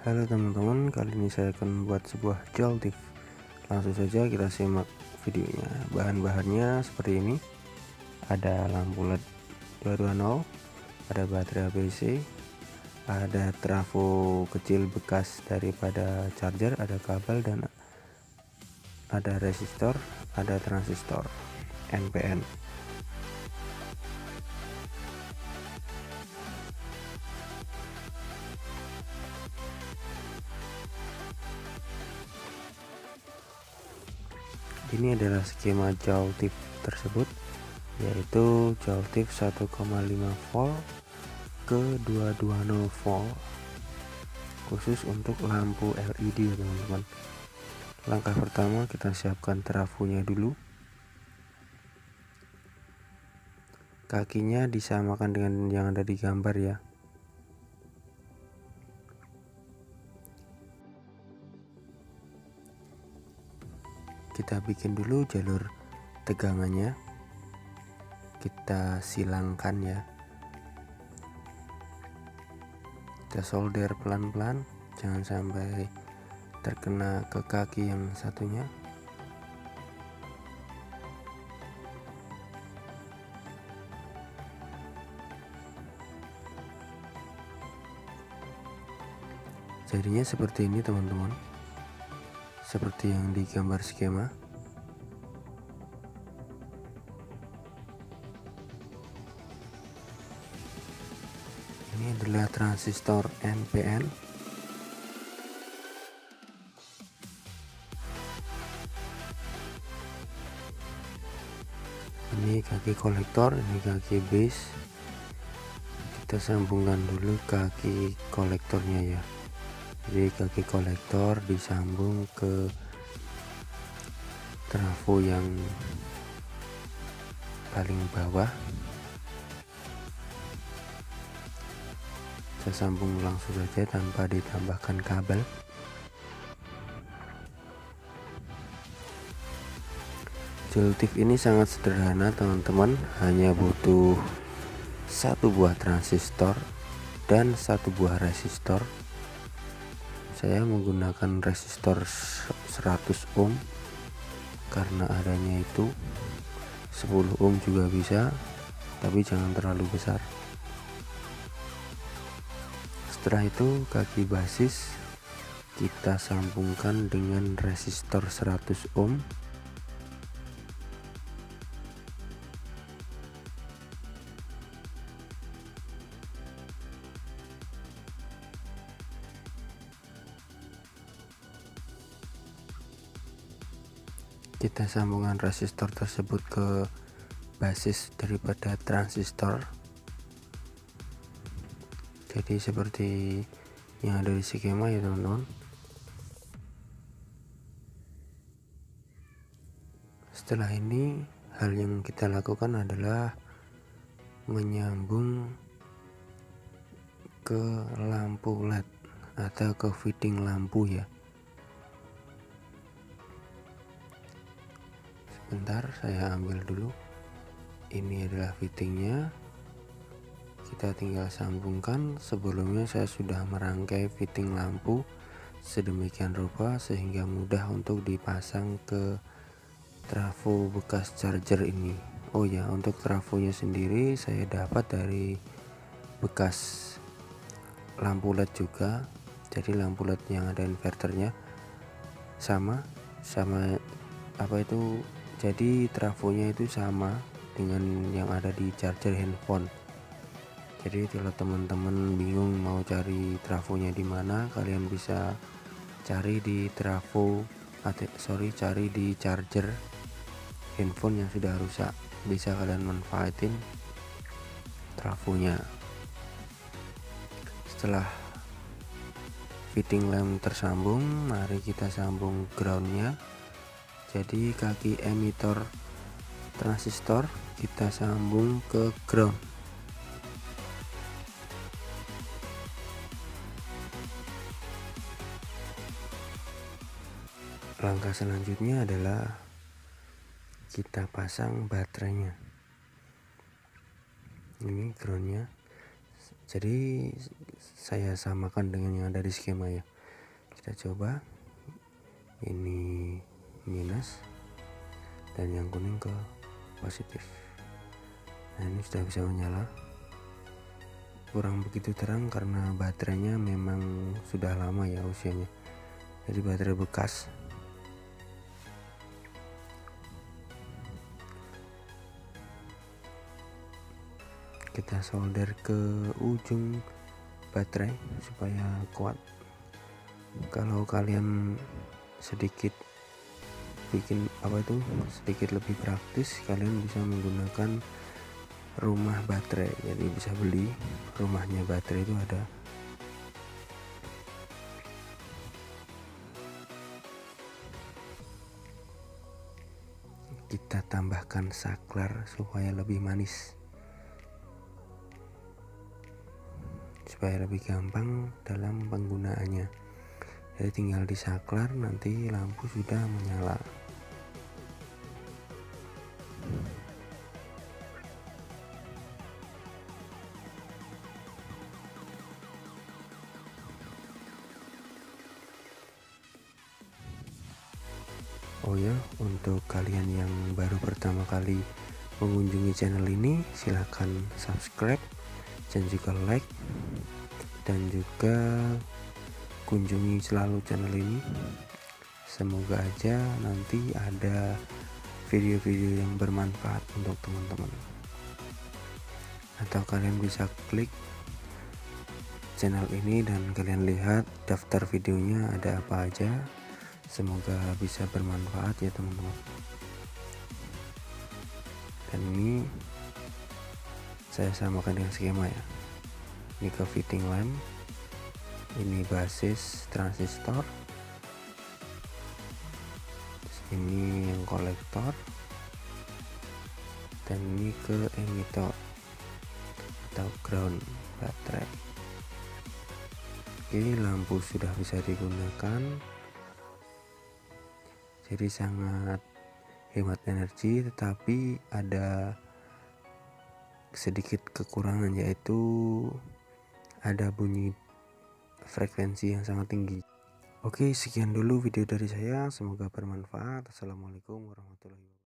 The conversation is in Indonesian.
Halo teman-teman, kali ini saya akan membuat sebuah joltif. Langsung saja kita simak videonya. Bahan-bahannya seperti ini. Ada lampu LED 220, ada baterai ABC, ada trafo kecil bekas daripada charger, ada kabel, dan ada resistor, ada transistor NPN. Ini adalah skema joltif tersebut, yaitu joltif 1,5 volt ke 220 volt, khusus untuk lampu LED teman-teman. Langkah pertama, kita siapkan trafonya dulu. Kakinya disamakan dengan yang ada di gambar ya. Kita bikin dulu jalur tegangannya, kita silangkan ya, kita solder pelan-pelan, jangan sampai terkena ke kaki yang satunya. Jadinya seperti ini teman-teman, seperti yang di gambar skema. Ini adalah transistor NPN. Ini kaki kolektor, ini kaki base. Kita sambungkan dulu kaki kolektornya ya. Jadi kaki kolektor disambung ke trafo yang paling bawah. Saya sambung langsung saja tanpa ditambahkan kabel. Joltif ini sangat sederhana teman-teman, hanya butuh satu buah transistor dan satu buah resistor. Saya menggunakan resistor 100 ohm karena adanya itu. 10 ohm juga bisa, tapi jangan terlalu besar. Setelah itu kaki basis kita sambungkan dengan resistor 100 ohm. Kita sambungkan resistor tersebut ke basis daripada transistor. Jadi seperti yang ada di skema ya teman-teman. Setelah ini hal yang kita lakukan adalah menyambung ke lampu LED atau ke fitting lampu ya. Sebentar, saya ambil dulu. Ini adalah fittingnya. Kita tinggal sambungkan. Sebelumnya saya sudah merangkai fitting lampu sedemikian rupa sehingga mudah untuk dipasang ke trafo bekas charger ini. Oh ya, untuk trafonya sendiri saya dapat dari bekas lampu LED juga. Jadi lampu LED yang ada inverternya sama apa itu, jadi trafonya itu sama dengan yang ada di charger handphone. Jadi kalau teman-teman bingung mau cari trafonya di mana, kalian bisa cari di cari di charger handphone yang sudah rusak, bisa kalian manfaatin trafonya. Setelah fitting lamp tersambung, mari kita sambung groundnya. Jadi kaki emitor transistor kita sambung ke ground. Langkah selanjutnya adalah kita pasang baterainya. Ini groundnya. Jadi saya samakan dengan yang ada di skema ya. Kita coba, ini minus dan yang kuning ke positif. Nah, ini sudah bisa menyala. Kurang begitu terang karena baterainya memang sudah lama ya usianya, jadi baterai bekas. Kita solder ke ujung baterai supaya kuat. Kalau kalian sedikit sedikit lebih praktis, kalian bisa menggunakan rumah baterai. Jadi bisa beli rumahnya baterai, itu ada. Kita tambahkan saklar supaya lebih manis, supaya lebih gampang dalam penggunaannya. Jadi tinggal disaklar, nanti lampu sudah menyala. Oh ya, untuk kalian yang baru pertama kali mengunjungi channel ini, silahkan subscribe dan juga like, dan juga kunjungi selalu channel ini. Semoga aja nanti ada video-video yang bermanfaat untuk teman-teman, atau kalian bisa klik channel ini dan kalian lihat daftar videonya ada apa aja. Semoga bisa bermanfaat ya teman-teman. Dan ini saya samakan dengan skema ya. Ini ke fitting lamp, ini basis transistor, ini yang kolektor, dan ini ke emitter atau ground baterai. Oke, lampu sudah bisa digunakan, jadi sangat hemat energi, tetapi ada sedikit kekurangan, yaitu ada bunyi frekuensi yang sangat tinggi. Oke, sekian dulu video dari saya, semoga bermanfaat. Assalamualaikum warahmatullahi wabarakatuh.